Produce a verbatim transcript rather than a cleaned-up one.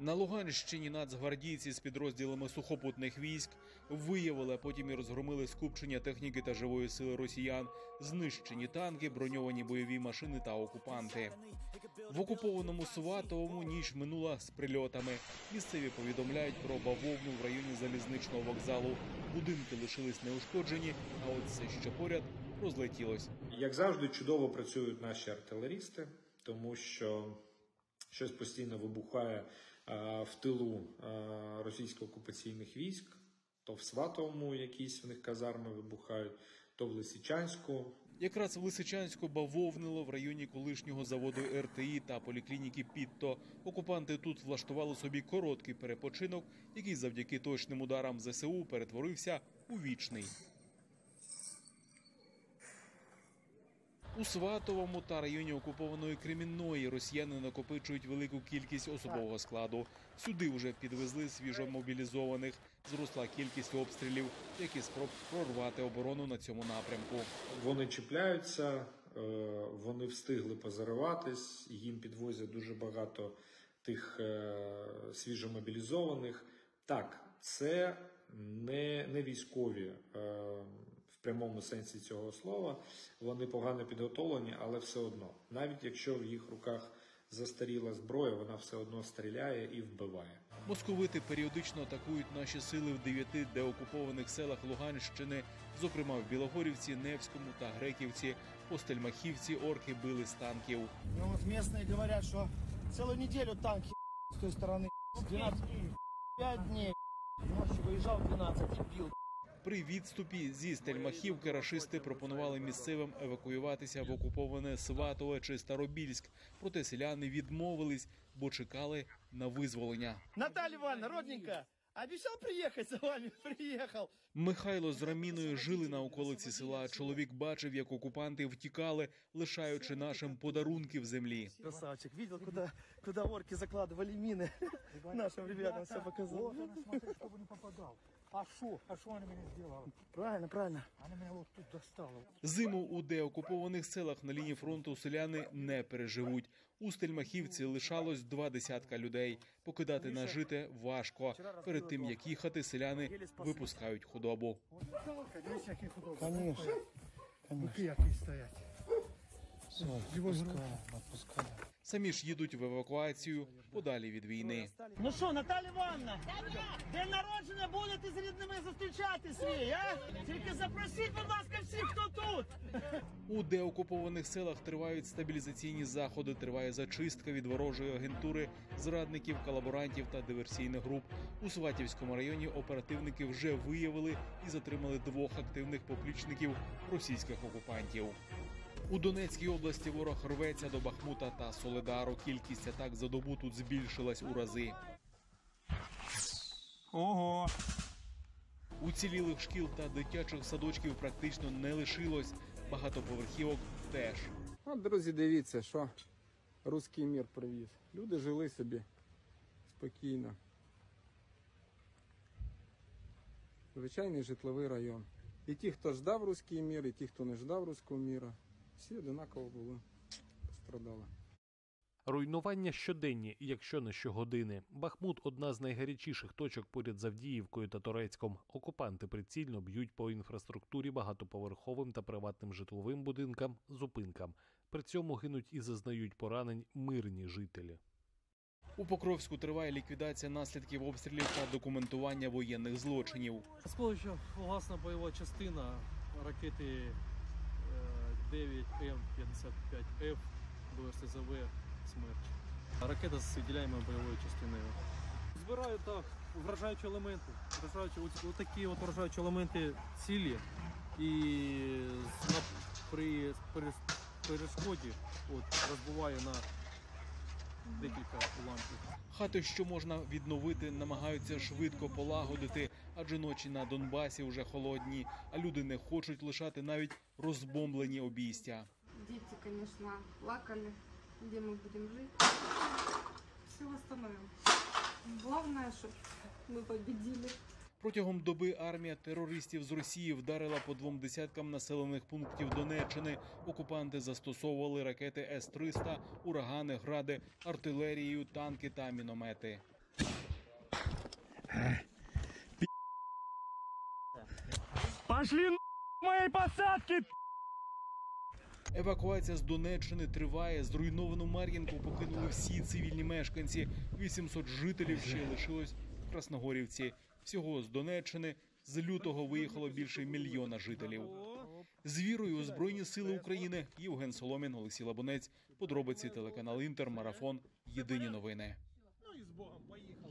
На Луганщині нацгвардійці з підрозділами сухопутних військ виявили, а потім і розгромили скупчення техніки та живої сили росіян, знищені танки, броньовані бойові машини та окупанти. В окупованому Сватовому ніч минула з прильотами. Місцеві повідомляють про бавовну в районі залізничного вокзалу. Будинки лишились неушкоджені, а от все, що поряд, розлетілось. Як завжди, чудово працюють наші артилерісти, тому що щось постійно вибухає а, в тилу а, російсько-окупаційних військ. То в Сватовому якісь в них казарми вибухають, то в Лисичанську. Якраз в Лисичанську бавовнило в районі колишнього заводу ер те і та поліклініки «Пітто». Окупанти тут влаштували собі короткий перепочинок, який завдяки точним ударам зе се у перетворився у вічний. У Сватовому та районі окупованої Кремінної росіяни накопичують велику кількість особового складу. Сюди вже підвезли свіжомобілізованих. Зросла кількість обстрілів, як і спроб прорвати оборону на цьому напрямку. Вони чіпляються, вони встигли позариватись, їм підвозять дуже багато тих свіжомобілізованих. Так, це не, не військові е, в прямому сенсі цього слова, вони погано підготовлені, але все одно. Навіть якщо в їх руках застаріла зброя, вона все одно стріляє і вбиває. Московити періодично атакують наші сили в дев'яти деокупованих селах Луганщини, зокрема в Білогорівці, Невському та Греківці. По Стельмахівці орки били з танків. Ну вот местные говорят, что целую неделю танки с той стороны двенадцать, пять дней. Ночью виїжджав дванадцять і бив. При відступі зі Стельмахівки рашисти пропонували місцевим евакуюватися в окуповане Сватове чи Старобільськ. Проте селяни відмовились, бо чекали на визволення. Наталья Ивановна, родненькая, обещал приехать за вами, приехал. Михайло з Раміною жили на околиці села. Чоловік бачив, як окупанти втікали, лишаючи нашим подарунки в землі. Красавчик, видел, куда, куда орки закладывали мины. Нашим ребятам все показал. Вот он, смотри, чтобы не попадал. А шо? А шо они мне сделали? Правильно, правильно. Они меня вот тут достали. Зиму у деокупованих селах на лінії фронту селяни не переживуть. У Стельмахівці лишалось два десятка людей. Покидати нажите важко. Перед тим, як їхати, селяни випускають худобу. Видишь, какие худобы? Конечно. Быки какие стоять. Отпускаем, отпускаем. Самі ж їдуть в евакуацію подалі від війни. Ну що, Наталя Івановна, день народження будете з рідними зустрічати свій, а? Тільки запросіть, будь ласка, всіх, хто тут. У деокупованих селах тривають стабілізаційні заходи, триває зачистка від ворожої агентури, зрадників, колаборантів та диверсійних груп. У Сватівському районі оперативники вже виявили і затримали двох активних поплічників російських окупантів. У Донецькій області ворог рветься до Бахмута та Соледару. Кількість атак за добу тут збільшилась у рази. Ого! Уцілілих шкіл та дитячих садочків практично не лишилось. Багатоповерхівок теж. От, друзі, дивіться, що руський мір привіз. Люди жили собі спокійно. Звичайний житловий район. І ті, хто ждав руський мір, і ті, хто не ждав руського міра, всі одинаково були, пострадали. Руйнування щоденні, якщо не щогодини. Бахмут – одна з найгарячіших точок поряд з Авдіївкою та Торецьком. Окупанти прицільно б'ють по інфраструктурі, багатоповерховим та приватним житловим будинкам, зупинкам. При цьому гинуть і зазнають поранень мирні жителі. У Покровську триває ліквідація наслідків обстрілів та документування воєнних злочинів. Сполучна фугасна бойова частина ракети дев'ять ем п'ятдесят п'ять еф до ес зет ве «Смерч». Ракета з виділяємою бойовою частиною. Збираю так вражаючі елементи, вражаючі, ось такі от вражаючі елементи цілі, і на, при, при перешкоді от, розбиваю на декілька уламків. Хати, що можна відновити, намагаються швидко полагодити, адже ночі на Донбасі вже холодні, а люди не хочуть лишати навіть розбомблені обійстя. Діти, звісно, плакали, де ми будемо жити. Все встановимо. Головне, щоб ми победили. Протягом доби армія терористів з Росії вдарила по двом десяткам населених пунктів Донеччини. Окупанти застосовували ракети ес триста, урагани, гради, артилерію, танки та міномети. Пошли на моей посадки! Евакуація з Донеччини триває. Зруйновану Мар'їнку покинули всі цивільні мешканці. вісімсот жителів ще лишилось в Красногорівці. Всього з Донеччини з лютого виїхало більше мільйона жителів. З вірою у Збройні сили України. Євген Соломін, Олексій Лабунець. Подробиці телеканал Інтер, Марафон. Єдині новини. Ну и с Богом, поехали.